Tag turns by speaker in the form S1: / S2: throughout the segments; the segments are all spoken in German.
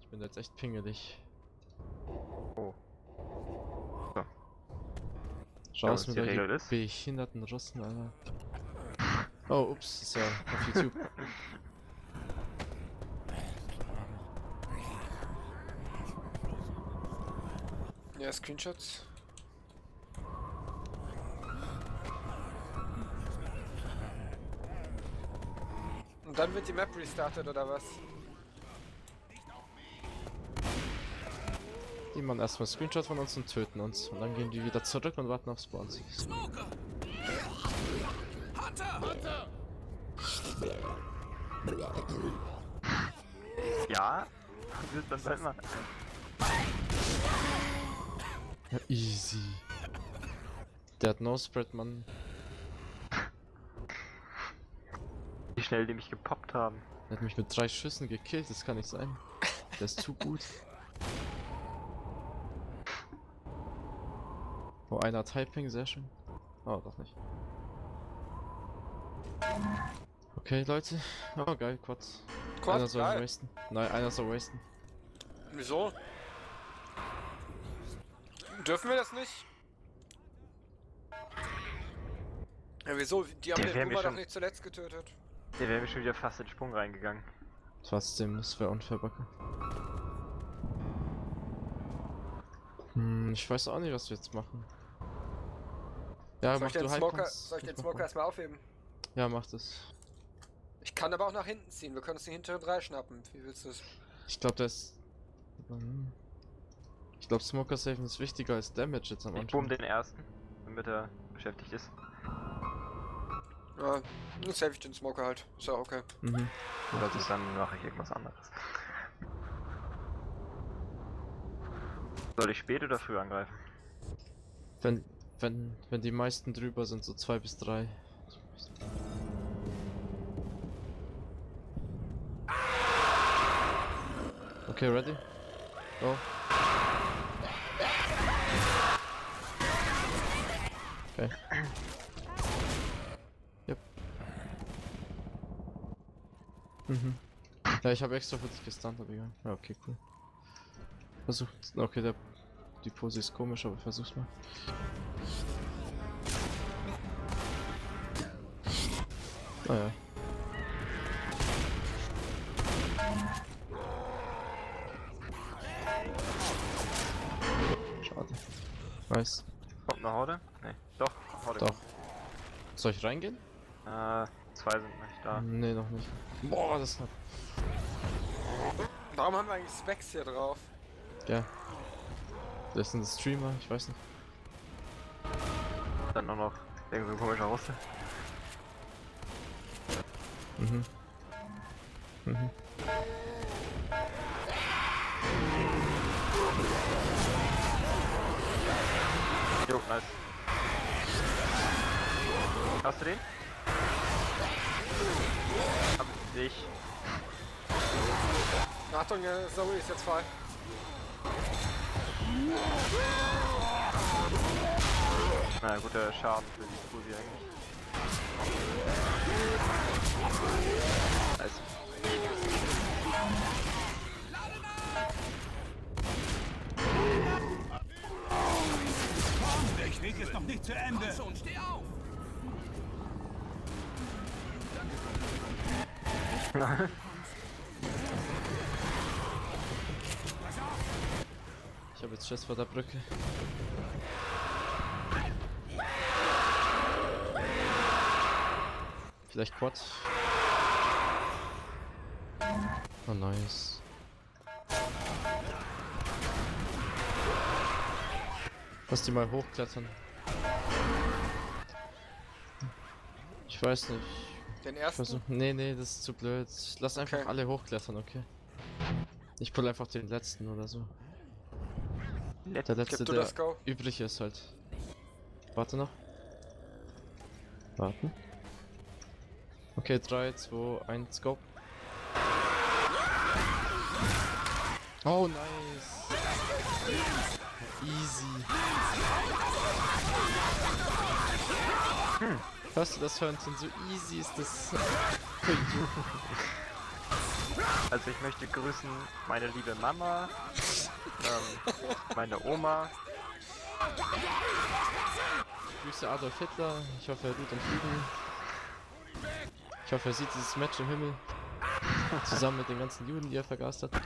S1: Ich bin jetzt echt pingelig.
S2: Oh. So.
S1: Schau es mit
S2: die
S1: euch
S2: Regel ist.
S1: behinderten Russen, Alter. Oh, ups, ist ja auf YouTube.
S3: Ja, Screenshots. Und dann wird die Map restartet, oder was?
S1: Die machen erstmal Screenshot von uns und töten uns. Und dann gehen die wieder zurück und warten auf Spawns.
S4: Smoker! Hunter! Hunter!
S2: Ja? Willst du das halt mal?
S1: Ja, easy. Der hat No-Spread, Mann.
S2: Wie schnell die mich gepoppt haben.
S1: Der hat mich mit 3 Schüssen gekillt, das kann nicht sein. Der ist zu gut. Oh, einer Typing, sehr schön. Oh, doch nicht. Okay, Leute. Oh, geil, Quad.
S3: Quad,
S1: Einer soll
S3: geil.
S1: wasten. Nein, einer soll wasten.
S3: Wieso? Dürfen wir das nicht? Ja, wieso? Die haben
S2: Der wär
S3: den
S2: mir
S3: Boomer doch
S2: schon-
S3: nicht zuletzt getötet.
S2: Der wäre mir schon wieder fast in den Sprung reingegangen.
S1: Trotzdem, das wäre unfair, Backe. Ich weiß auch nicht, was wir jetzt machen. Ja,
S3: Soll ich
S1: mach
S3: den
S1: du
S3: Smoker,
S1: Hypons.
S3: soll ich den
S1: mach
S3: Smoker
S1: mal.
S3: erstmal aufheben?
S1: Ja, mach das.
S3: Ich kann aber auch nach hinten ziehen. Wir können uns die hinteren 3 schnappen. Wie willst du es?
S1: Ich glaube, der ist... Ich glaube, Smoker Safen ist wichtiger als Damage jetzt am
S2: Ich
S1: Anfang.
S2: boom den ersten, damit er beschäftigt ist.
S3: Ja, nur save ich den Smoker halt. Ist ja okay.
S1: Mhm.
S2: Oder dann mache ich irgendwas anderes. Soll ich spät oder früh angreifen?
S1: Wenn die meisten drüber sind, so 2 bis 3. Okay, ready? Go. Okay. Yep. Ja, ich habe extra für dich gestunt, aber egal. Ja, okay, cool. Versucht. Okay, die Pose ist komisch, aber versuch's mal. Naja. Schade. Nice.
S2: Kommt eine Horde? Nee, doch, Horde.
S1: Doch. Soll ich reingehen?
S2: Kommt. 2 sind nicht da.
S1: Nee, noch nicht. Boah, das hat.
S3: Warum haben wir eigentlich Specs hier drauf?
S1: Ja. Das sind Streamer, ich weiß nicht.
S2: Dann auch noch irgend so ein komischer Russe.
S1: Mhm. Mhm.
S2: Jo, nice. Hast du den? Hab ich.
S3: Achtung, Zoe ist jetzt frei.
S2: Na, guter Schaden für die Fusi eigentlich. Nice.
S4: Der Krieg ist noch nicht zu Ende! Und steh auf!
S1: Ich habe jetzt Schiss vor der Brücke. Vielleicht Quad. Oh, nice. Lass die mal hochklettern. Ich weiß nicht.
S3: Den ersten?
S1: Nee, das ist zu blöd. Lass einfach
S3: Okay.
S1: alle hochklettern, okay? Ich pull einfach den letzten oder so. Der letzte,
S3: Gib du
S1: der
S3: das Go.
S1: übrig ist halt. Warte noch. Warten. Okay, 3, 2, 1, go. Oh, nice. Easy. Hörst du das Hörnchen? So easy ist das.
S2: Also ich möchte grüßen meine liebe Mama, meine Oma.
S1: Grüße Adolf Hitler. Ich hoffe, er ruht in Frieden. Ich hoffe, er sieht dieses Match im Himmel. Zusammen mit den ganzen Juden, die er vergast hat.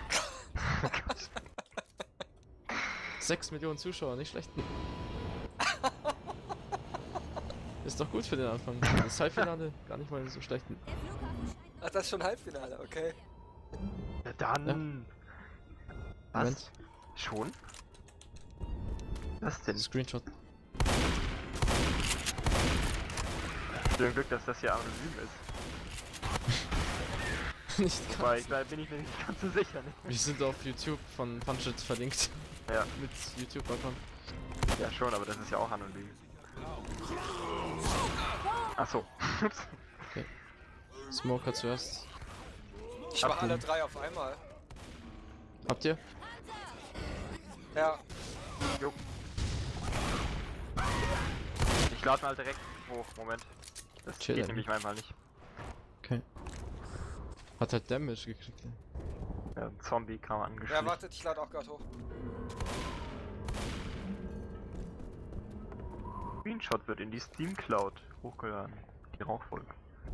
S1: 6 Millionen Zuschauer, nicht schlecht. Ist doch gut für den Anfang. Das Halbfinale gar nicht mal so schlecht.
S3: Ach, das ist schon Halbfinale, okay.
S2: Ja, dann. Was?
S1: Moment.
S2: Schon? Was denn?
S1: Screenshot.
S2: Zum Glück, dass das hier anonym ist.
S1: Nicht ganz.
S2: Weil da bin ich mir nicht ganz so sicher. Nicht?
S1: Wir sind auf YouTube von Punchit verlinkt.
S2: Ja.
S1: Mit YouTube-Account.
S2: Ja schon, aber das ist ja auch anonym. Achso.
S1: Okay. Smoker zuerst.
S3: Ich mach alle 3 auf einmal.
S1: Habt ihr?
S3: Ja.
S2: Jo. Ich lade mal direkt hoch. Moment. Das
S1: Chill,
S2: geht nämlich manchmal nicht.
S1: Okay. Hat halt Damage gekriegt. Ja.
S2: Ja, ein Zombie kam angeschlichen.
S3: Ja, wartet, ich lade auch gerade hoch.
S2: Screenshot wird in die Steam Cloud hochgeladen. Die Rauchfolge.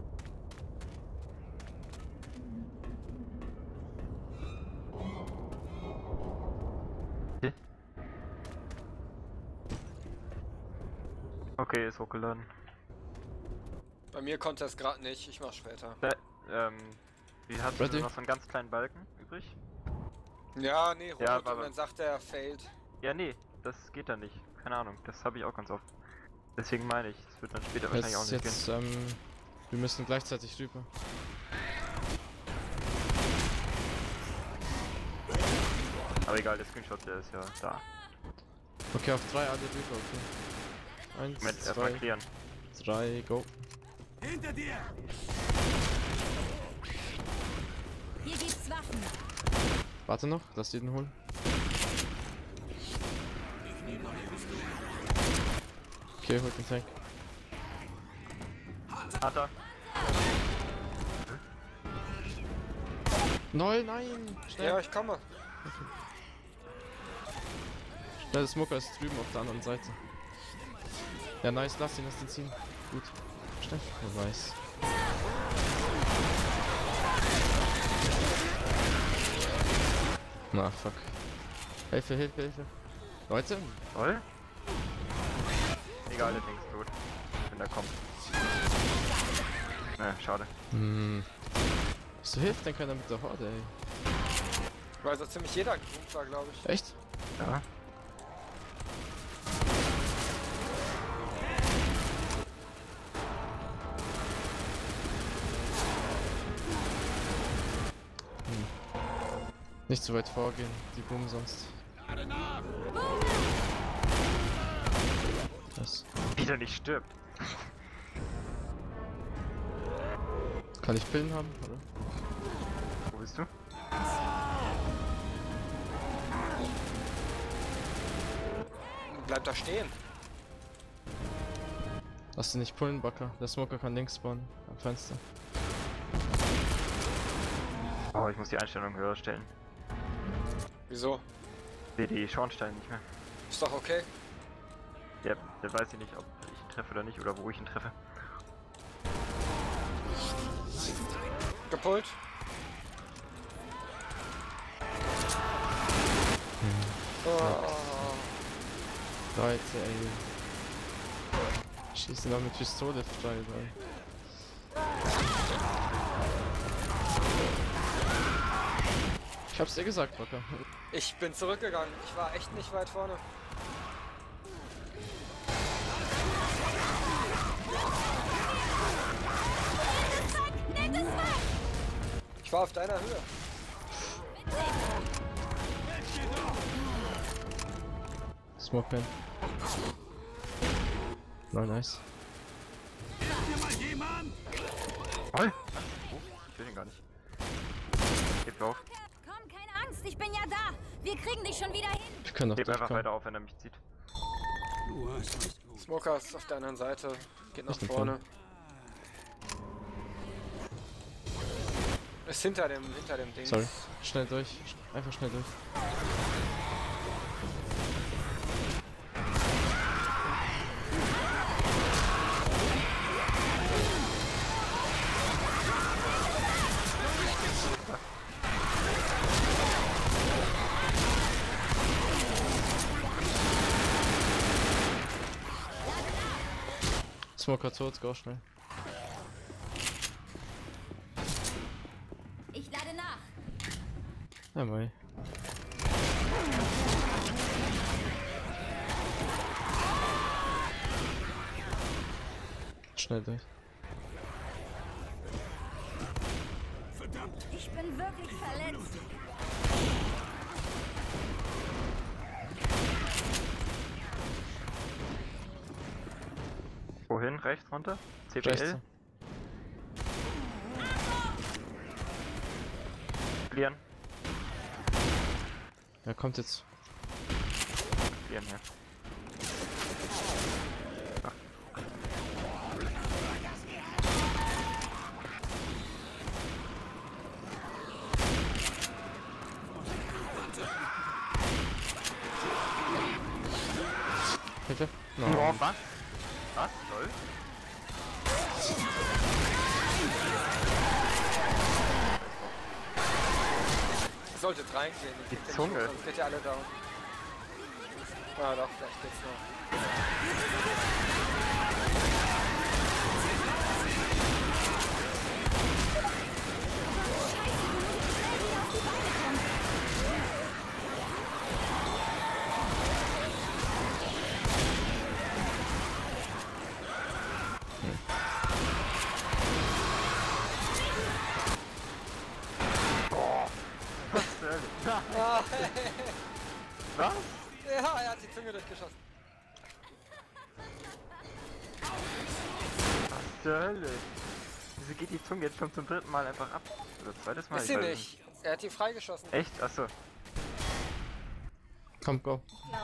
S2: Okay, ist hochgeladen.
S3: Bei mir konnte es gerade nicht, ich mach später.
S2: Wie hast
S1: Ready?
S2: du noch so einen ganz kleinen Balken übrig?
S3: Ja, nee, rot
S2: Ja,
S3: und
S2: aber-
S3: dann sagt er, failed.
S2: Ja, nee, das geht dann nicht. Keine Ahnung, das habe ich auch ganz oft. Deswegen meine ich, es wird dann später wahrscheinlich auch nicht
S1: Jetzt, wir müssen gleichzeitig rüber.
S2: gehen. Aber egal, der Screenshot, der ist ja da.
S1: Okay, auf 3 alle rüber, okay. 1,
S2: Moment, erstmal
S1: 2,
S2: klären.
S1: 3, go.
S4: Hinter dir!
S5: Hier gibt's Waffen.
S1: Warte noch, lass die den holen. Okay, holt den Tank.
S2: Hat er?
S1: Nein! Schnell!
S3: Ja, ich komme.
S1: Schnell, der Smoker ist drüben auf der anderen Seite. Ja, nice, lass ihn ziehen. Gut. Schnell. Oh, nice. Na, fuck. Hilfe. Leute?
S2: Toll? Egal, der Ding ist tot. Wenn der kommt. Schade.
S1: So hilft denn keiner mit der Horde, ey?
S3: Weil so ziemlich jeder gebucht war, glaube ich.
S1: Echt?
S2: Ja.
S1: Nicht zu weit vorgehen, die boomen sonst. Das.
S2: Wieder nicht stirbt.
S1: Kann ich Pillen haben, oder?
S2: Wo bist du?
S3: Bleib da stehen.
S1: Lass ihn nicht pullen, Backer. Der Smoker kann links spawnen, am Fenster.
S2: Oh, ich muss die Einstellung höher stellen.
S3: Wieso?
S2: Sehe die Schornsteine nicht mehr.
S3: Ist doch okay.
S2: Ja, der weiß ich nicht, ob ich ihn treffe oder nicht, oder wo ich ihn treffe.
S3: Gepult. Oh.
S1: Leute, ey. Schießen da mit Pistole frei, ey. Ich hab's dir gesagt, Backer.
S3: Ich bin zurückgegangen. Ich war echt nicht weit vorne. Ich war auf deiner Höhe.
S1: Smoke man. No, nice.
S4: Hier mal jemand!
S2: Oh, ich will ihn gar nicht. Heb auf.
S5: Komm, keine Angst, ich bin ja da. Wir kriegen dich schon wieder hin.
S1: Wir können doch
S2: Heb einfach
S1: durchkommen.
S2: weiter auf, wenn er mich zieht.
S4: Du hast es gut.
S3: Smoker ist auf der anderen Seite. Geht nach
S1: Ist ein
S3: vorne. Ist hinter dem Ding.
S1: Sorry. Schnell durch. Einfach schnell durch. Smoker tot, go schnell.
S5: Ich lade nach.
S1: Ja, mei. Schnell durch.
S5: Ich bin wirklich verletzt.
S2: Wohin? Rechts runter? CPL?
S1: Rechts.
S2: Clearen.
S1: Ja, kommt jetzt.
S2: Clearen hier.
S1: Hilfe? No.
S2: Oh, was? Was? Lol?
S3: Ihr solltet reingehen.
S2: Die Zunge.
S3: Sonst geht ihr alle down. Ah doch, vielleicht geht's noch.
S2: Was?
S3: Ja, er hat die Zunge durchgeschossen.
S2: Was zur Hölle? Wieso geht die Zunge jetzt schon zum dritten Mal einfach ab? Oder zweites Mal?
S3: Ist sie nicht. Er hat die freigeschossen.
S2: Echt? Achso.
S1: Komm, go.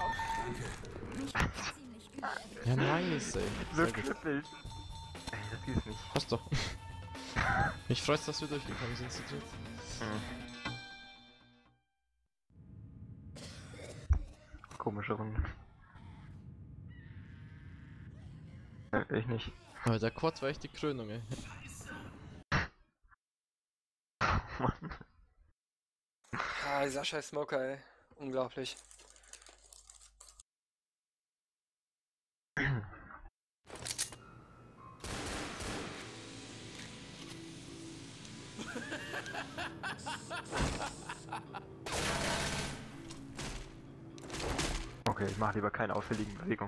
S5: Ziemlich übel.
S1: Ja, nice, ey.
S2: So
S1: Sehr gut.
S2: kribbelig. Ey, das gibt's nicht.
S1: Passt doch. Mich freut's, dass wir durchgekommen sind zu dritt.
S2: Komische Runde. Ich nicht.
S1: Aber der Quad war echt die Krönung, ey.
S2: Mann.
S3: Ah, dieser scheiß Smoker, ey. Unglaublich.
S2: Okay, ich mache lieber keine auffälligen Bewegungen.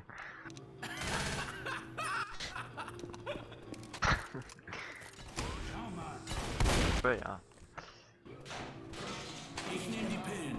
S2: Aber ja.
S4: Ich nehme die Pillen.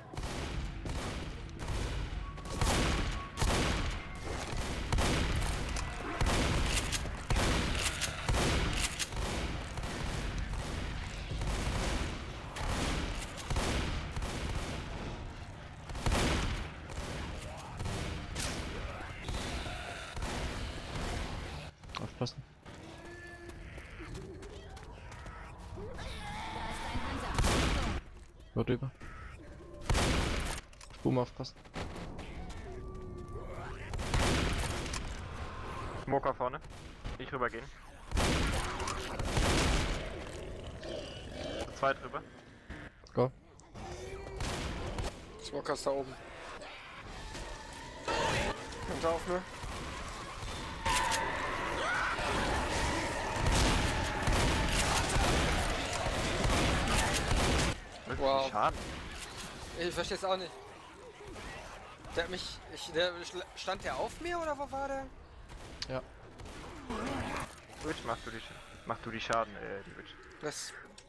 S1: Aufpassen. Wo drüber. Boom, aufpassen.
S2: Smoker vorne. Ich rübergehen. Zwei drüber.
S1: Go.
S3: Smoker ist da oben. Kommt auf, ne? Wow.
S2: Schaden.
S3: Ich verstehe es auch nicht. Der hat mich. Stand der auf mir oder wo war der?
S1: Ja.
S2: Witch, mach du die Schaden, die Witch.
S3: Das.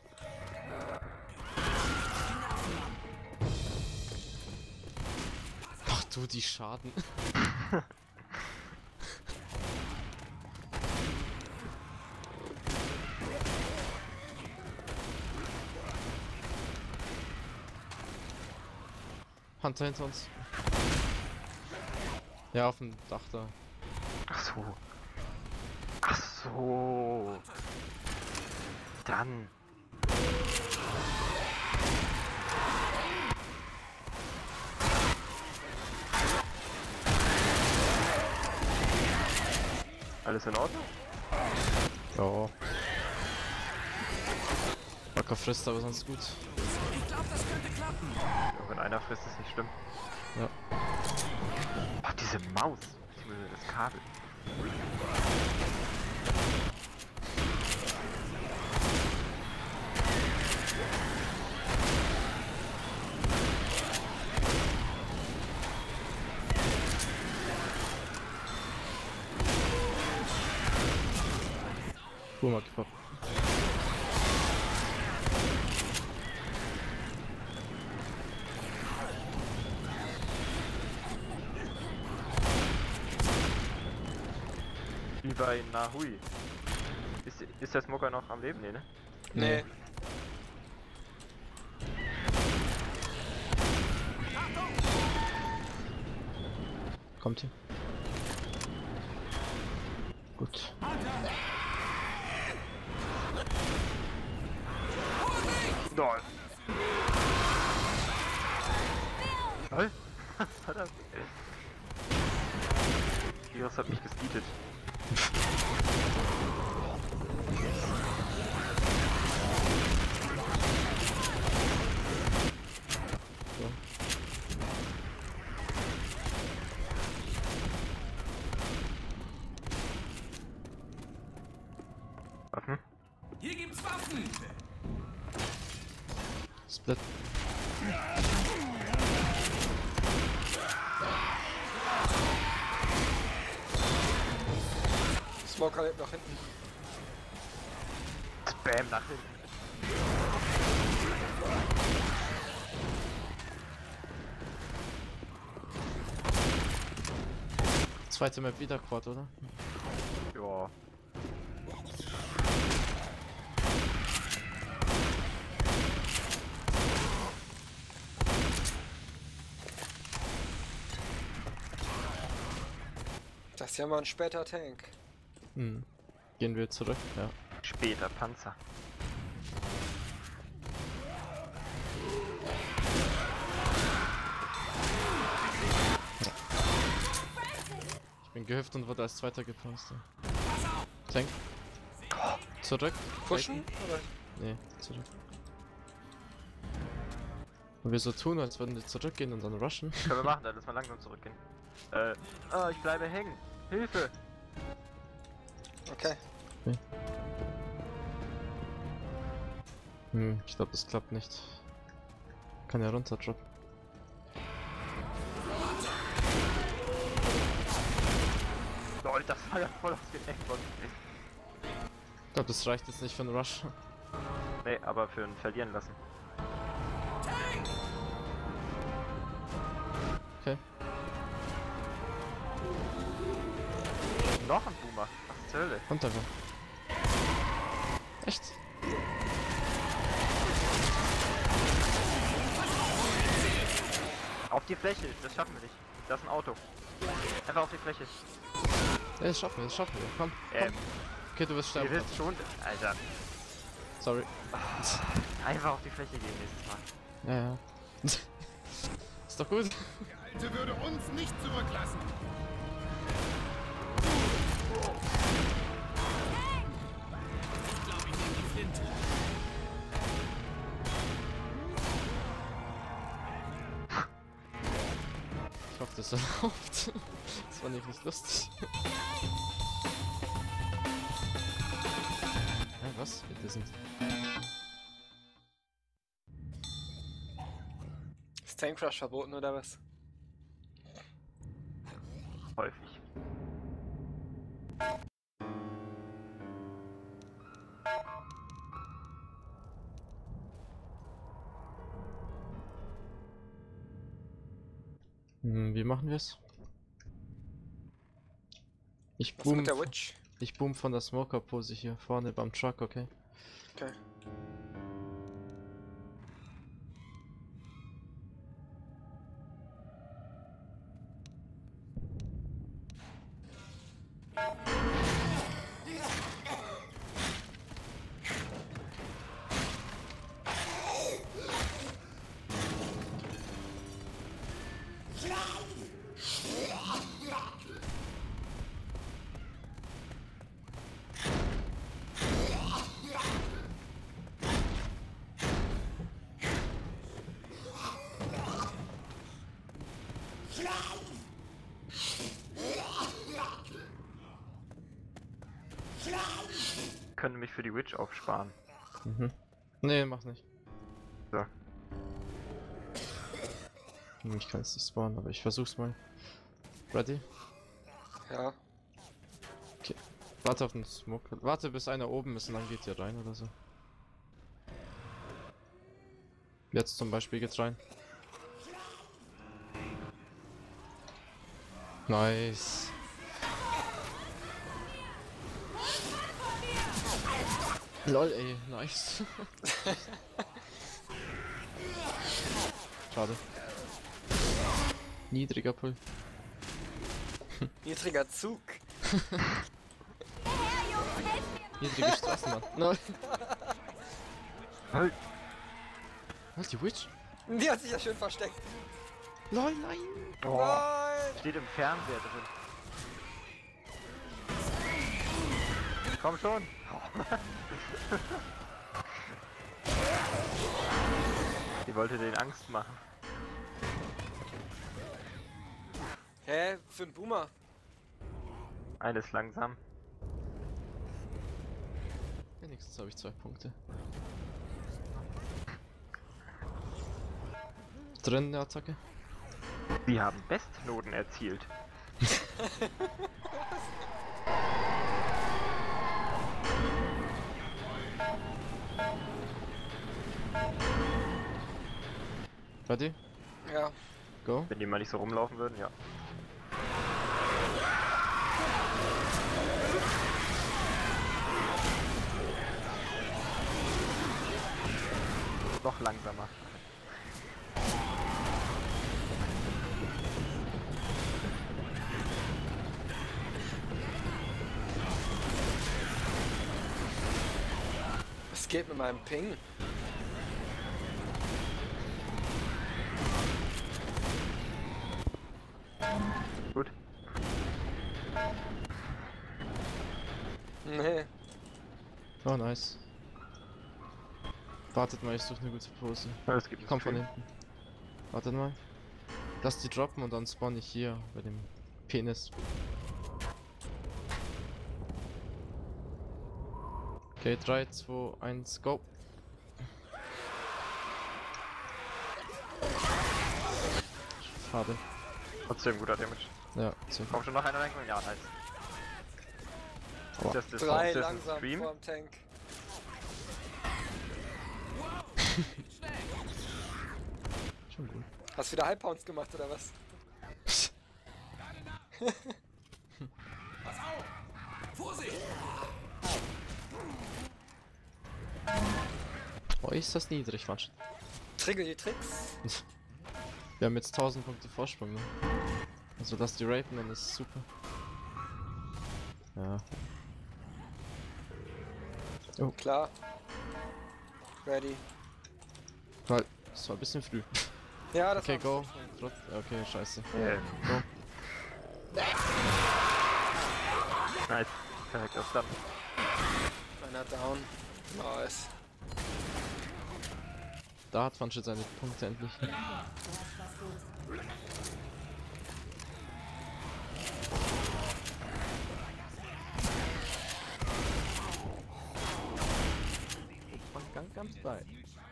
S1: Ach du, die Schaden. Hunter hinter uns. Ja, auf dem Dach da.
S2: Ach so. Ach so. Dann. Alles in Ordnung?
S1: Ja. Wacker frisst aber sonst gut.
S4: Ich glaube, das könnte klappen.
S2: Ja, wenn einer frisst, ist nicht schlimm.
S1: Ja.
S2: Ach, diese Maus. Beziehungsweise das Kabel.
S1: Boomer gepoppt.
S2: Wie bei Nahui. Ist der Smoker noch am Leben? Nee, ne?
S3: Nee.
S1: Kommt hier. Gut.
S2: Lol. Lol? Was war das? Virus hat mich gespeedet.
S1: So.
S2: Waffen?
S4: Hier gibt's Waffen.
S1: Split.
S3: Smoker lebt noch hinten.
S2: Spam nach hinten.
S1: Zweite Map wieder Quad, oder?
S2: Ja.
S3: Das ist ja mal ein später Tank.
S1: Hm. Gehen wir zurück, ja.
S2: Später Panzer.
S1: Ich bin gehüpft und wurde als Zweiter gepostet. Tank. Zurück.
S3: Pushen? Oder?
S1: Nee, zurück. Und wir so tun, als würden wir zurückgehen und dann rushen.
S2: Können wir machen, dann lass mal langsam zurückgehen. Oh, ich bleibe hängen. Hilfe!
S3: Okay.
S1: Hm, ich glaube, das klappt nicht. Kann ja runterdroppen.
S2: Lol, das war ja voll ausgedeckt.
S1: Ich glaube, das reicht jetzt nicht für einen Rush.
S2: Nee, aber für ein Verlieren lassen.
S1: Okay.
S2: Noch ein Boomer. Was zur Hölle?
S1: Kommt einfach. Echt?
S2: Auf die Fläche, das schaffen wir nicht. Das ist ein Auto. Einfach auf die Fläche.
S1: Ja, das schaffen wir, das schaffen wir. Komm. Okay, du wirst
S2: Ihr
S1: sterben.
S2: wisst schon. Alter.
S1: Sorry.
S2: Einfach auf die Fläche gehen nächstes Mal.
S1: Ja, ja. Ist doch gut.
S4: Der Alte würde uns nicht zurücklassen. Ich glaube, ich nehme die Flinte.
S1: Ich hoffe, das erlaubt. Das war nicht lustig. Ja, was? Wir sind.
S3: Ist Tank Crush verboten oder was?
S2: Häufig.
S1: Wie machen wir es? Ich
S3: Was
S1: boom.
S3: mit der Witch?
S1: Ich boom von der Smoker-Pose hier vorne beim Truck, okay?
S3: Okay.
S2: könnte mich für die Witch aufsparen.
S1: Mhm. Nee, mach nicht.
S2: So.
S1: Ich kann es nicht spawnen, aber ich versuch's mal. Ready?
S3: Ja.
S1: Warte auf den Smoke. Warte bis einer oben ist und dann geht ihr rein oder so. Jetzt zum Beispiel geht's rein. Nice. Lol, ey, nice. Schade. Niedriger Pull.
S3: Niedriger Zug.
S1: Niedrige Straßenbahn. Lol.
S2: Halt!
S1: Was, die Witch?
S3: Die hat sich ja schön versteckt.
S1: Lol, nein.
S2: Oh,
S3: Nein.
S2: steht im Fernseher drin. Komm schon! Die wollte den Angst machen.
S3: Hä? Für einen Boomer.
S2: Eines langsam.
S1: Wenigstens habe ich 2 Punkte. Drin eine Attacke.
S2: Sie haben Bestnoten erzielt.
S1: Ready?
S3: Ja.
S1: Go.
S2: Wenn die mal nicht so rumlaufen würden, ja. Noch langsamer.
S3: Was geht mit meinem Ping?
S2: Gut.
S3: Nee.
S1: Oh, nice. Wartet mal, ich suche eine gute Pose.
S2: Ja, es gibt
S1: Ich komm von hinten. Wartet mal. Lass die droppen und dann spawn ich hier bei dem Penis. Okay, 3, 2, 1, go. Schade.
S2: Trotzdem guter Damage.
S1: Ja, so.
S2: Komm schon noch einer rein? Ja, nice.
S1: Aua.
S2: Das ist
S3: 3
S2: das
S3: langsam
S2: Stream.
S3: vorm Tank.
S1: Schon gut.
S3: Hast du wieder High Pounds gemacht oder was?
S1: Oh, ist das niedrig, Quatsch.
S3: Trigger die Tricks.
S1: Wir haben jetzt 1000 Punkte Vorsprung, ne? Also, dass die rapen, dann ist super. Ja. Oh,
S3: Klar. Ready.
S1: weil, das war ein bisschen früh.
S3: Ja, das
S1: Okay,
S3: war
S1: go. Okay, scheiße.
S2: Yeah.
S1: Go.
S2: Nice. Perfekt, das dann.
S3: einer down. Nice.
S1: Da hat Funshit seine Punkte endlich. Von Gangnam Style.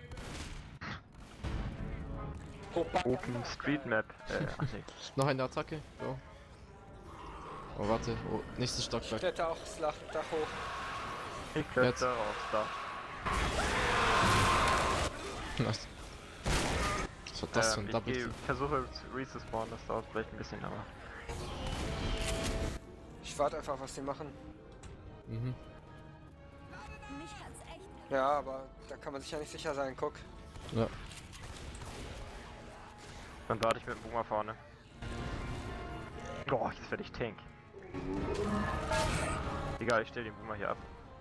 S2: Open Street Map. Ach nee.
S1: Noch eine Attacke. Go. Oh, warte. Oh, nächstes
S3: Ich
S1: Stockwerk.
S3: kletter auch das Dach hoch.
S2: Ich kletter aufs Dach.
S1: Was war das für ein Double Kill?
S2: Versuche zu respawnen, das dauert vielleicht ein bisschen, aber.
S3: Ich warte einfach, was die machen.
S1: Mhm.
S5: Mich hat's echt.
S3: Ja, aber da kann man sich ja nicht sicher sein. Guck.
S1: Ja.
S2: Dann warte ich mit dem Boomer vorne. Oh, jetzt werde ich Tank. Egal, ich stelle den Boomer hier ab.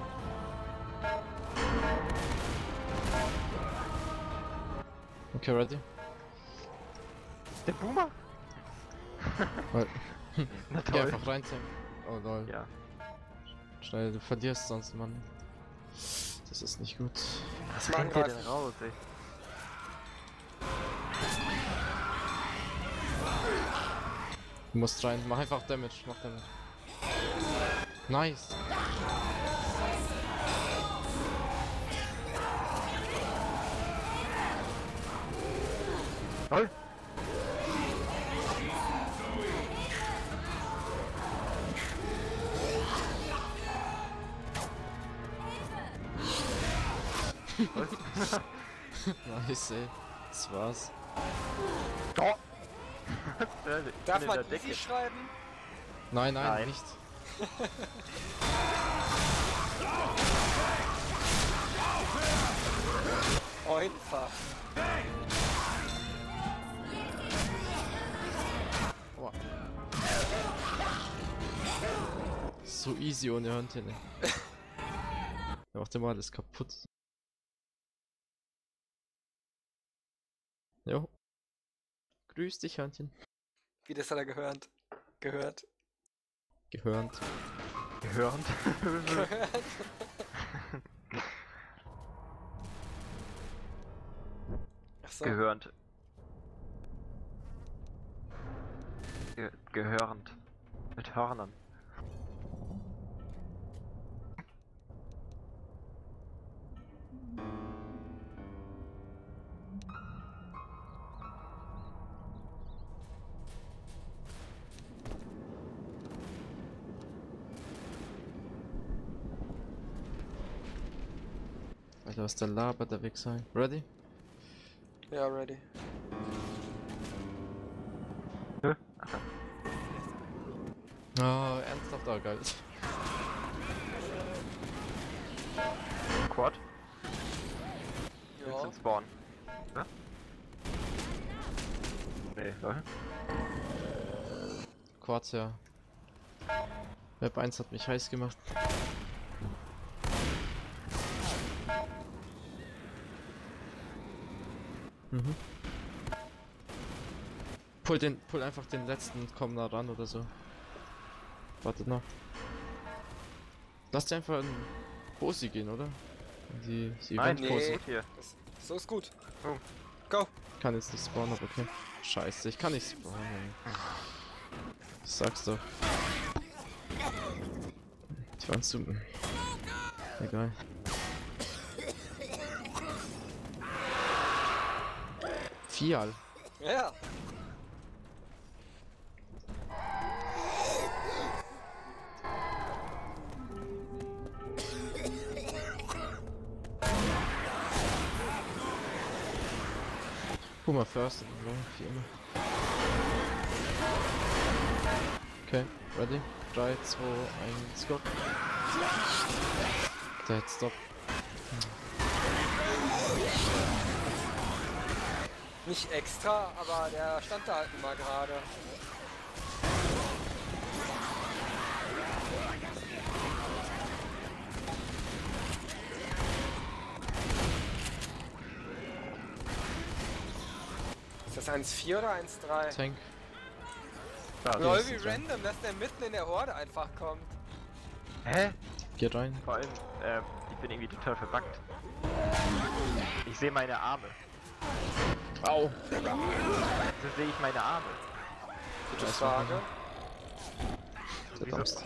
S1: Okay, ready?
S2: Der Boomer?
S1: Weil,
S2: Na
S1: geh
S2: toll.
S1: einfach rein, Tim. Oh lol.
S2: Ja.
S1: Schnell, du verlierst sonst, Mann. Das ist nicht gut.
S2: Was
S3: Mal
S2: rennt der
S3: angreifen.
S2: denn raus, ey?
S1: Du musst rein, mach einfach Damage, mach Damage. Nice.
S2: Toll!
S1: Nice, ey. Das war's.
S2: Oh.
S3: Darf man
S2: der Decke.
S3: easy schreiben?
S1: Nein, nein,
S2: Nein.
S1: nicht.
S3: Einfach.
S1: Boah. So easy ohne Hörnchen, ey. Er macht immer alles kaputt. Jo. Grüß dich, Hörnchen.
S3: Wie das hat er gehört. Gehört.
S1: Gehörnt.
S2: Gehörend.
S3: Achso.
S2: Gehörend. Gehörend. Mit Hörnern.
S1: Alter, was der labert, der Wichser. Ready?
S3: Ja, ready.
S1: Oh, ernsthaft, oh geil.
S2: Quad. Willst
S3: Ja.
S2: du Spawn? Ne? Nee, lol.
S1: Quarz, ja. Web 1 hat mich heiß gemacht. Mhm. Pull einfach den letzten und komm nah ran oder so. Wartet noch. Lass dir einfach in Posi gehen, oder? In die
S2: Nein,
S1: Event-Posi.
S3: nee.
S2: hier.
S3: So ist gut.
S2: Oh.
S3: Go.
S1: Kann jetzt nicht spawnen, aber okay. Scheiße, ich kann nicht spawnen. Ich sag's doch. Ich war zu. Egal. Fial.
S3: Ja.
S1: Puma first, wie immer. Okay, ready? 3, 2, 1, go. Dead stop.
S3: Nicht extra, aber der stand da halt immer gerade. Ist das 1,4 oder 1,3?
S1: Tank.
S2: Da,
S3: Lol,
S1: ist
S3: wie
S1: es, ja.
S3: random, dass der mitten in der Horde einfach kommt.
S2: Hä?
S1: Geh rein.
S2: Vor allem, ich bin irgendwie total verbuggt. Ich sehe meine Arme.
S1: Au!
S2: So sehe ich meine Arme.
S3: Gute
S1: Weiß
S3: Frage.
S1: Der
S2: Wieso?
S1: Dumpst.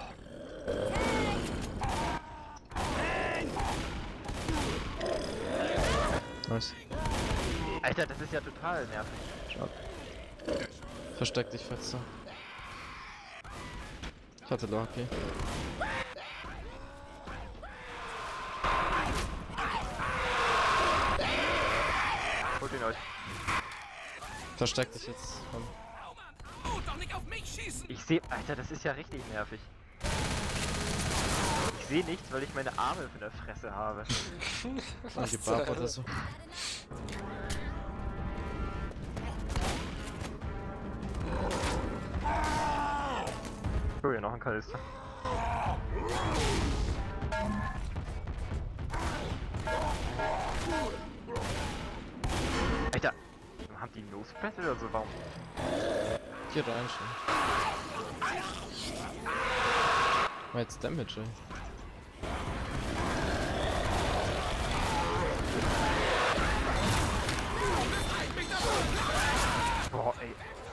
S1: Nice.
S2: Alter, das ist ja total nervig.
S1: Schade. Versteck dich, Fetzer. Ich hatte Low HP.
S2: Holt ihn euch.
S1: Versteck dich jetzt. Komm.
S4: Doch nicht auf mich schießen!
S2: Ich sehe, Alter, das ist ja richtig nervig. Ich sehe nichts, weil ich meine Arme in der Fresse habe.
S1: Ein Gebab oder so.
S2: Oh, hier noch ein Kanister. Alter, haben die No-Spread oder so? Warum?
S1: Hier rein schon. War jetzt Damage, ey.
S2: Boah, ey.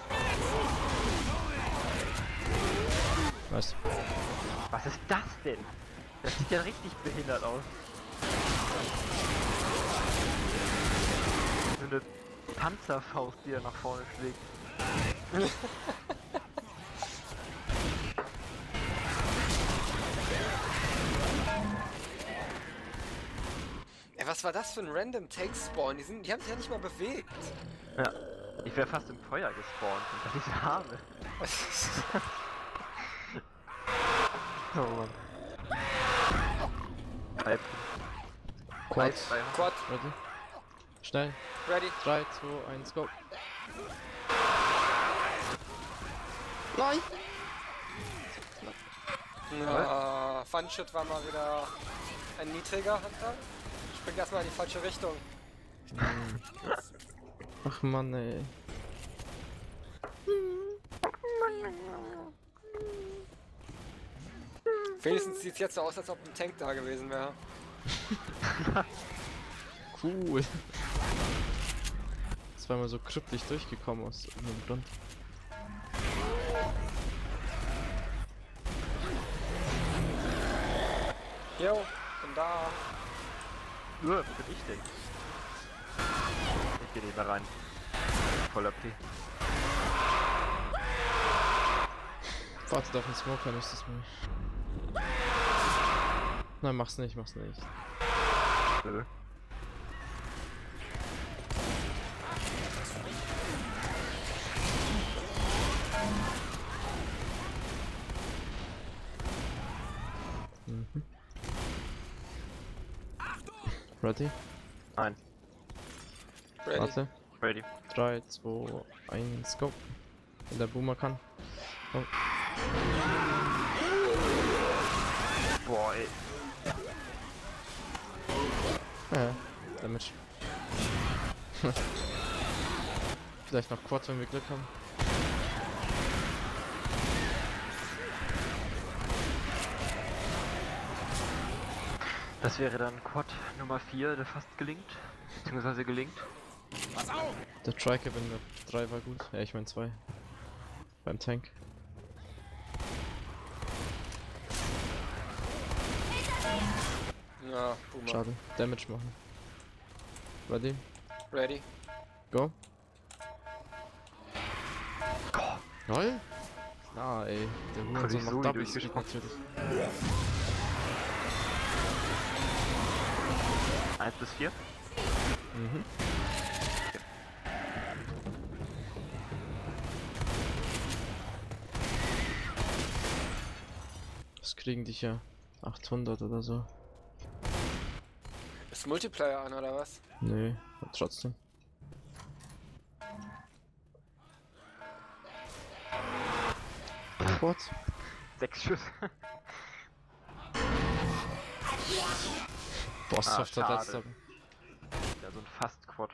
S1: Nice.
S2: Was ist das denn? Das sieht ja richtig behindert aus. So eine Panzerfaust, die er nach vorne schlägt.
S3: Ey, was war das für ein random Tank-Spawn? Die haben sich ja nicht mal bewegt.
S2: Ja. Ich wäre fast im Feuer gespawnt unter diese Arme. Oh Mann. Halb.
S1: Quad.
S3: Quad,
S1: Ready? Schnell.
S3: ready.
S1: 3, 2, 1, go. Nein!
S3: Funshit war mal wieder ein niedriger Hunter. Springt erstmal in die falsche Richtung.
S1: Ach Mann, ey.
S3: Wenigstens sieht es jetzt so aus, als ob ein Tank da gewesen wäre.
S1: Cool. Zweimal so kryptisch durchgekommen aus irgendeinem Grund.
S3: Jo, bin da.
S2: Wo bin ich denn? Ich geh nicht mehr rein. Voller P.
S1: Wartet auf den Smoker nächstes Mal. Nein, mach's nicht, mach's nicht.
S2: Nö.
S1: Mhm. Ready?
S2: Nein.
S3: Ready.
S1: Warte.
S2: Ready.
S1: 3, 2, 1, go. Wenn der Boomer kann. Oh.
S2: Boah, ey.
S1: Ja, Damage. Vielleicht noch Quad, wenn wir Glück haben.
S2: Das wäre dann Quad Nummer 4, der fast gelingt. Beziehungsweise gelingt.
S1: Der Triker, wenn der 3 war gut. Ja, ich mein 2. Beim Tank.
S3: Ja, Boomer.
S1: Schade. Damage machen. Ready?
S3: Ready.
S1: Go. Lol. Ah, ey. Der
S2: Konnte
S1: Hurensohn
S2: ich so
S1: macht
S2: wie
S1: Double Speed
S2: durchgesprungen.
S1: natürlich.
S2: 1 bis 4.
S1: Mhm. Das kriegen dich ja 800 oder so.
S3: Ist Multiplayer an oder was?
S1: Nee, aber trotzdem. What?
S2: 6 Schüsse.
S1: Bosshaft
S2: Ah,
S1: hat letzter.
S2: schade. Ja, so ein Fast-Quad.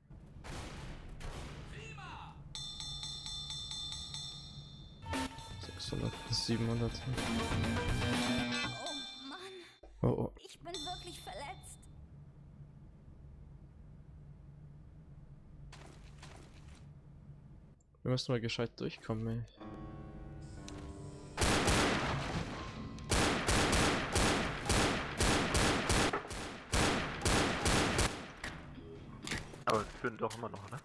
S1: Bis 700.
S5: Oh Mann,
S1: Oh oh.
S5: ich bin wirklich verletzt.
S1: Wir müssen mal gescheit durchkommen, ey.
S2: Aber wir führen doch immer noch, ne?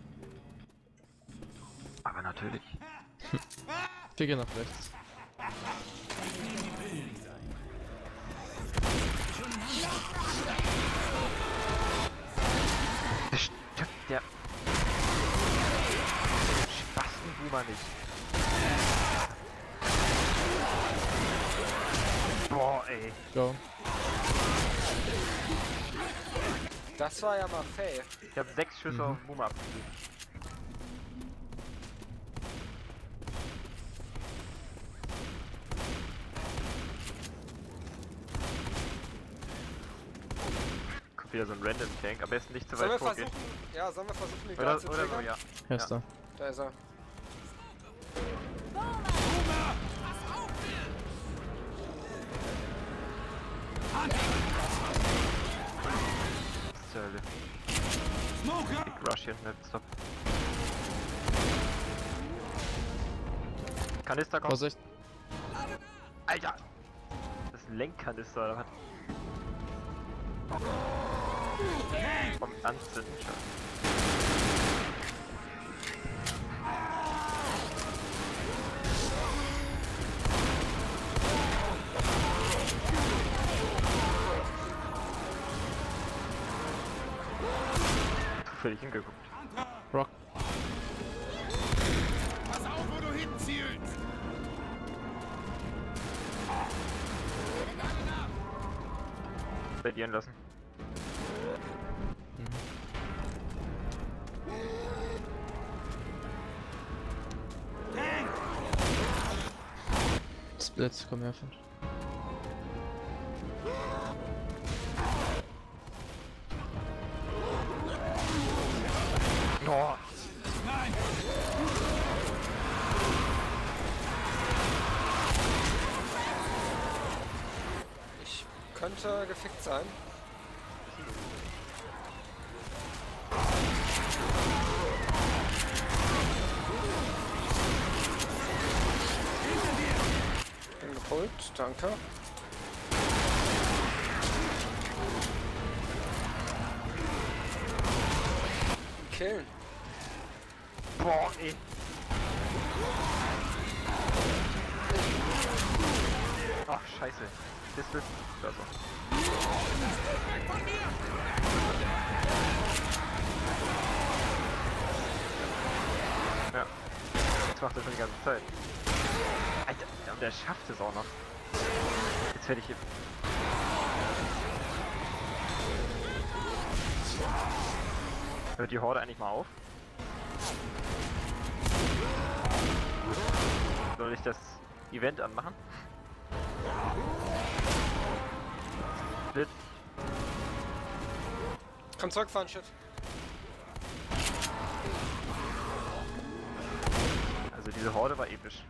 S2: Aber natürlich.
S1: Wir gehen nach rechts.
S2: Stimmt der Spastenboomer nicht. Boah, ey.
S1: Go.
S3: Das war ja mal fail.
S2: Ich hab 6 Schüsse auf den Boomer abgegeben. Kommt wieder so ein Random Tank, am besten nicht zu
S3: Sollen wir
S2: weit vorgehen.
S3: versuchen? Ja, sollen wir versuchen, den gerade zu
S2: Oder so,
S3: triggern?
S2: ja.
S1: Er ist da.
S3: Da ist er.
S2: Zur Hölle.
S4: Smoker!
S2: Big Rush hier, Stop. Kanister kommt.
S1: Vorsicht.
S2: Alter! Das ist ein Lenkkanister oder was? Vom Anzünden schon. zufällig hingeguckt.
S1: Rock.
S4: Pass auf, wo du hinzielst!
S2: Plädieren lassen.
S1: Splits, komm her, Finn.
S2: Oh,
S4: Nein!
S3: Ich könnte gefickt sein. Bin geholt, danke. Killen.
S2: boah, ey. Ach, scheiße. Pistol. Da so. Ja. Jetzt macht er schon die ganze Zeit. Alter, und der schafft es auch noch. Jetzt werde ich hier. Hört die Horde eigentlich mal auf? Soll ich das Event anmachen? Split.
S3: Komm zurückfahren, Shit.
S2: Also diese Horde war episch.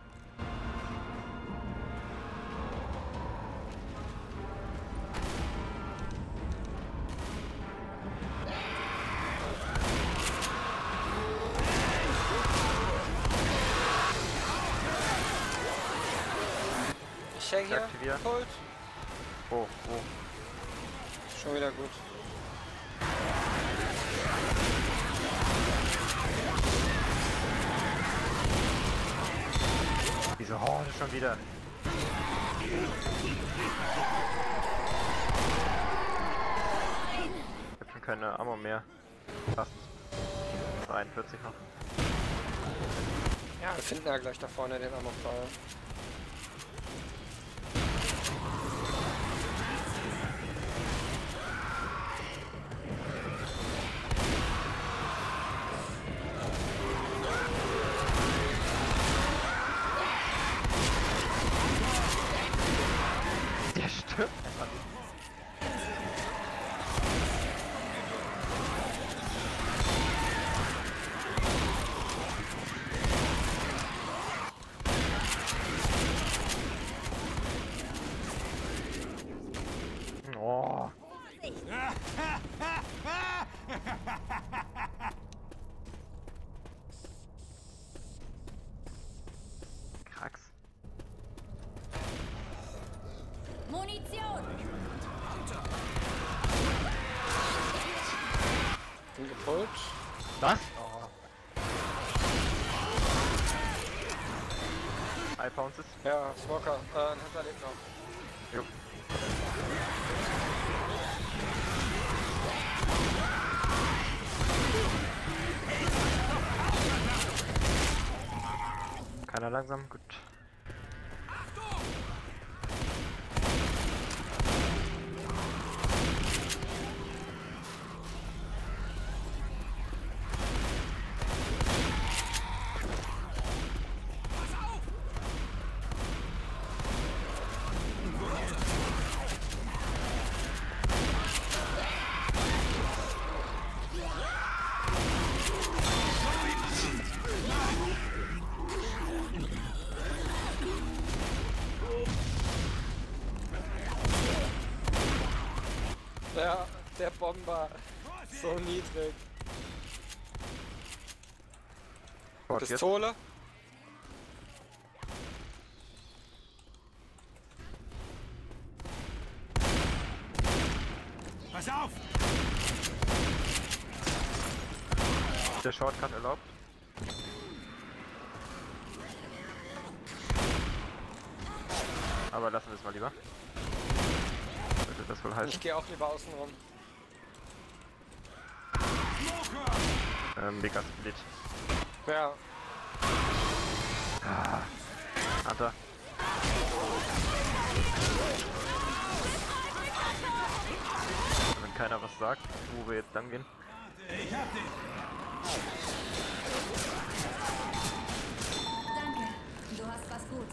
S3: Ich häng hier.
S2: Aktivieren.
S3: Hold.
S2: Oh, oh.
S3: Schon wieder gut.
S2: Diese Horde schon wieder. Ich hab schon keine Ammo mehr. Fast. 41 noch.
S3: Ja, wir finden ja gleich da vorne den Amokfall.
S2: Der stirbt einfach nicht. Oh. Krax.
S5: Munition!
S3: Bin gepult.
S2: Was? Oh. High Pounces.
S3: Ja, Smoker. Ein Hunter lebt noch.
S2: Jo. Keiner langsam, gut.
S3: Der Bomber. So niedrig.
S2: Gott, jetzt.
S3: Pistole.
S4: Pass auf!
S2: Der Shortcut erlaubt. Aber lassen wir es mal lieber. Sollte das wohl heißen.
S3: Ich gehe auch lieber außen rum.
S4: Smoker!
S2: Mega Split.
S3: Ja.
S2: Ah. Hunter. Wenn keiner was sagt, wo wir jetzt lang gehen.
S4: Ich hab dich.
S5: Danke. Du hast was gut.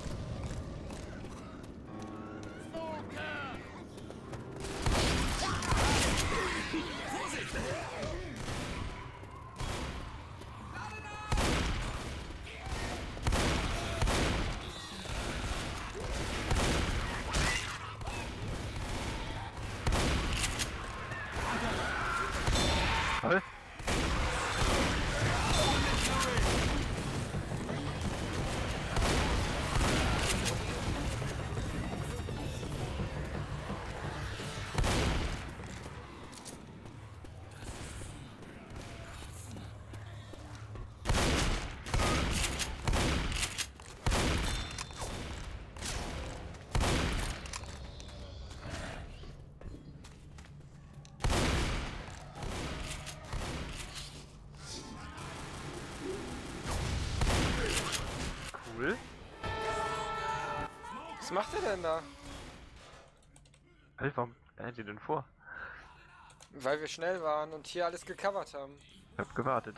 S2: Toll. Cool.
S3: Was macht er denn da?
S2: Hey, warum rennt ihr denn vor?
S3: Weil wir schnell waren und hier alles gecovert haben.
S2: Ich hab gewartet.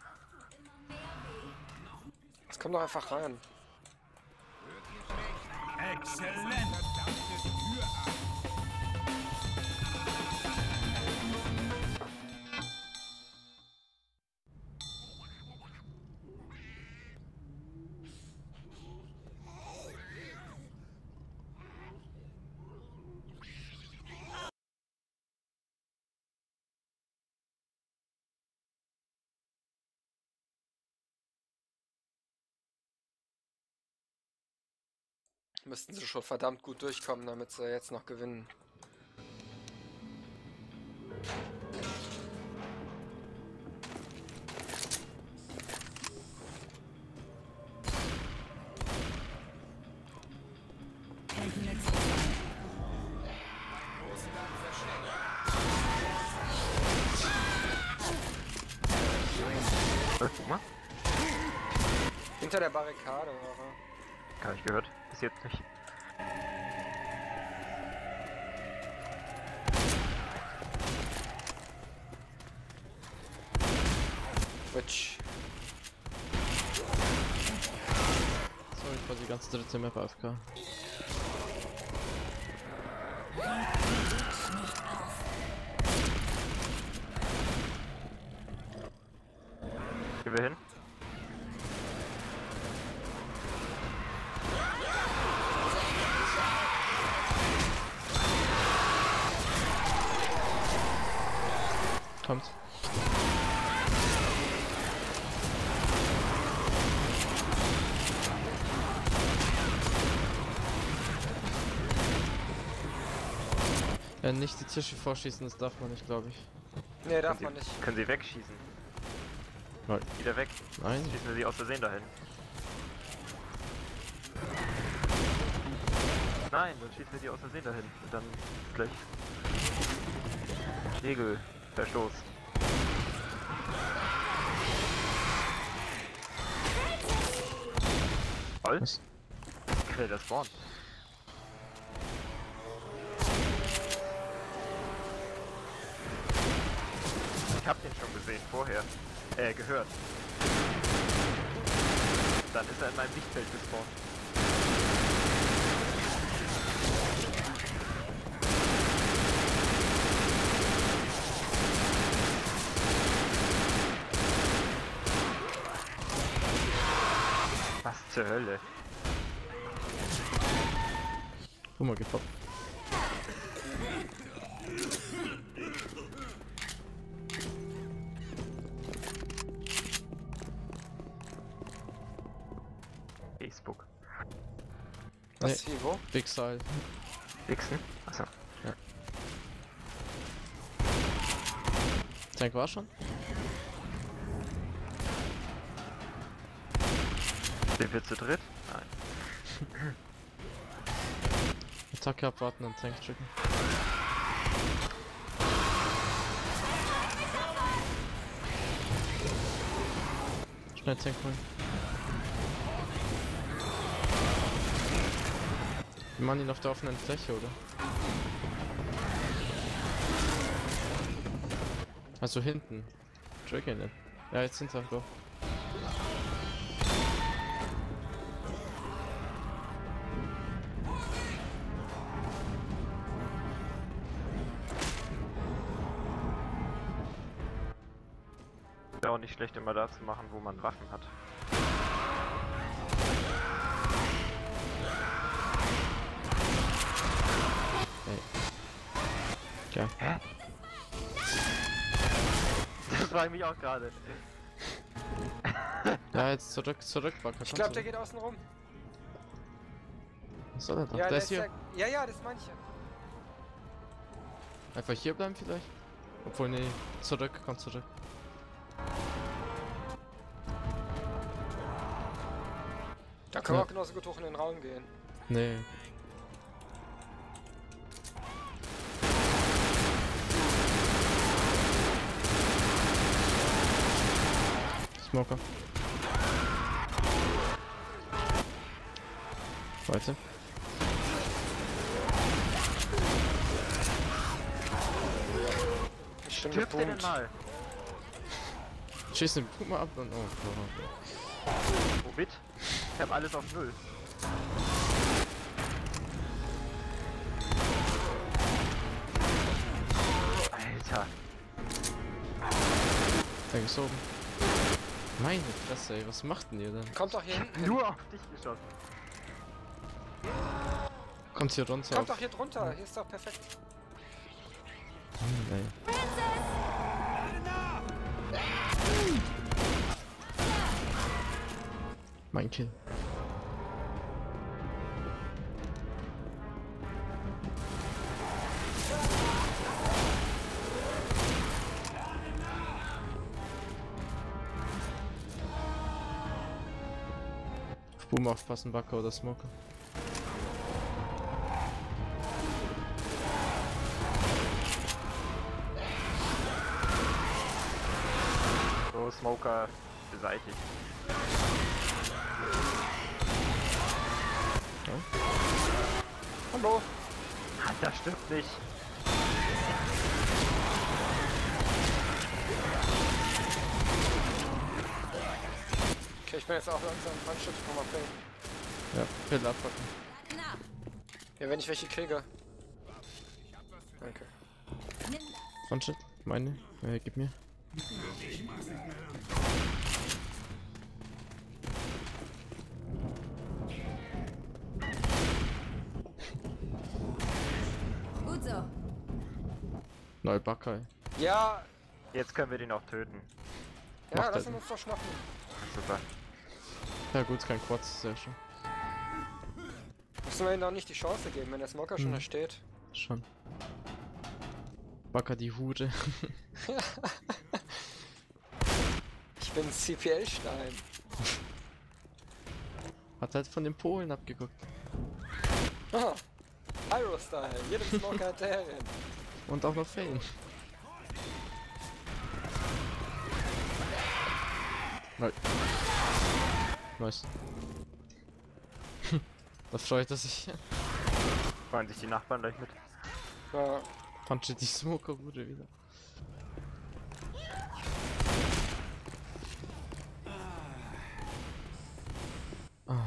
S3: Jetzt komm doch einfach rein.
S4: Exzellent.
S3: Müssten sie schon verdammt gut durchkommen, damit sie jetzt noch gewinnen.
S2: Guck mal.
S3: Hinter der Barrikade war er.
S2: Hab ich gehört. Bis jetzt nicht.
S3: Witch.
S1: Sorry, ich war die ganze dritte Map AFK.
S2: Gehen wir hin?
S1: Kommt. Nicht die Tische vorschießen, das darf man nicht, glaube ich.
S3: Nee, darf man nicht.
S2: Können sie wegschießen?
S1: Nein.
S2: Wieder weg.
S1: Nein.
S2: Schießen wir sie aus Versehen dahin. Nein, dann schießen wir die aus Versehen dahin. Und dann gleich Regelverstoß. Voll?
S1: Was?
S2: Quell das Spawn. Ich hab den schon gesehen vorher. Gehört. Dann ist er in meinem Sichtfeld gespawnt. Was zur Hölle?
S1: Guck mal, gepoppt.
S2: Facebook.
S3: Was, wie, wo?
S1: Big Style.
S2: Wichsen? Achso.
S1: Tank war schon?
S2: Sind wir zu dritt? Nein.
S1: Attacke abwarten und Tank drücken. Schnell Tank holen. Wir machen ihn auf der offenen Fläche, oder? Also hinten. Dragon nicht. Ja, jetzt hinter, doch.
S2: Ist ja auch nicht schlecht, immer da zu machen, wo man Waffen hat.
S1: Ja.
S2: Hä? Das war ich mich auch gerade.
S1: Ja, jetzt zurück, Backer.
S3: Ich glaube, der geht außen rum.
S1: Was soll er da?
S3: Ja,
S1: Der ist hier.
S3: Ja, das meine ich ja.
S1: Einfach hier bleiben vielleicht? Obwohl, nee, komm zurück.
S3: Da können wir
S1: Ja.
S3: auch genauso gut hoch in den Raum gehen.
S1: Nee. Smoker. Weiter.
S3: Stimmt,
S2: Stirbt der denn
S3: Punkt.
S2: mal?
S1: Schieß den Puma ab und oh.
S2: Womit? Ich hab alles auf 0. Alter.
S1: Der ist oben. Meine Fresse, ey, was macht denn ihr denn?
S3: Kommt doch hier hinten.
S2: Nur auf dich geschossen.
S1: Kommt hier runter.
S3: Kommt doch hier drunter. Hier ist doch perfekt.
S1: Ey. Mein Kill. Auf Boom aufpassen, Backer oder Smoker.
S2: So, Smoker beseitigt.
S3: Hallo.
S2: Das stimmt nicht.
S3: Okay, ich bin jetzt auch langsam ein Stück vom Appell.
S1: Ja, Pill abpacken.
S5: Na,
S3: Ja, wenn ich welche kriege. Danke.
S5: nimm das.
S1: Frontshit, meine. Gib mir.
S5: Gut so.
S1: Neue Backer, ey.
S3: Ja,
S2: Jetzt können wir den auch töten.
S3: ja,
S1: Macht
S3: lassen
S1: er.
S3: uns doch schnappen.
S2: Super.
S1: Ja gut, kein Quad, sehr schön.
S3: Müssen wir ihm doch nicht die Chance geben, wenn der Smoker schon da steht.
S1: Schon. Backer die Hure.
S3: Ich bin CPL-Stein.
S1: Hat halt von den Polen abgeguckt.
S3: Aha. Pyro-Style. Jedem Smoker hinterherrennen.
S1: Und auch noch Fame. Nice. Da freut er sich.
S2: Freuen sich die Nachbarn gleich mit.
S3: Ja.
S1: Punche die Smoker-Bude wieder. Ah.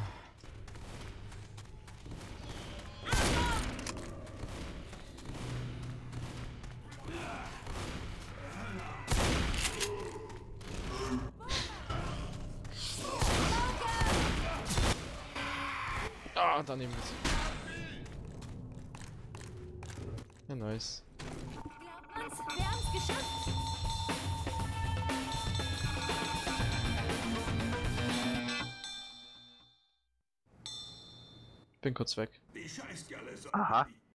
S1: Ah, daneben ist. Ja, nice.
S5: Glaubt man's? Wir haben's geschafft.
S1: Bin kurz weg.
S4: Die scheißt ja alles auf
S2: Aha.
S4: die.